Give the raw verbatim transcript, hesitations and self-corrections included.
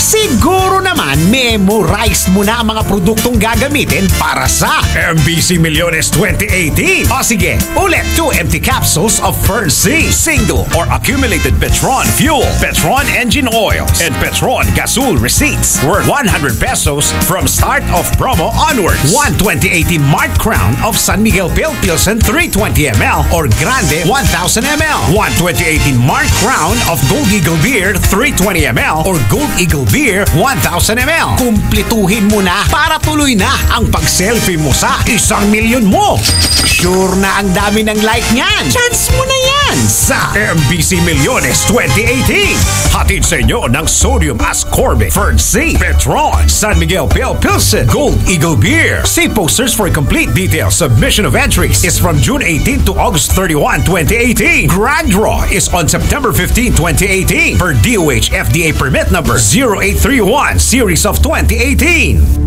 Siguro naman memorize mo na ang mga produktong gagamitin para sa M B C Millones twenty eighteen. O sige, ulit, two empty capsules of Fern C, single or accumulated Petron fuel, Petron engine oils, and Petron gasol receipts worth one hundred pesos from start of promo onwards. One twenty eighteen Mart Crown of San Miguel Pale Pilsen three twenty milliliters or Grande one thousand milliliters. One twenty eighteen Mart Crown of Gold Eagle Beer three twenty milliliters or Gold Eagle Beer one thousand milliliters. Kumplituhin mo na para tuloy na ang pag-selfie mo sa isang milyon mo. Sure na ang dami ng like niyan. Chance mo na yan sa M B C Millones twenty eighteen. Hatid sa inyo ng Sodium Ascorbate, Fern C, Petron, San Miguel Pale Pilsen, Gold Eagle Beer. See posters for complete details. Submission of entries is from June eighteenth to August thirty-first, twenty eighteen. Grand Draw is on September fifteenth, twenty eighteen per D O H F D A permit number zero eight three one series of twenty eighteen.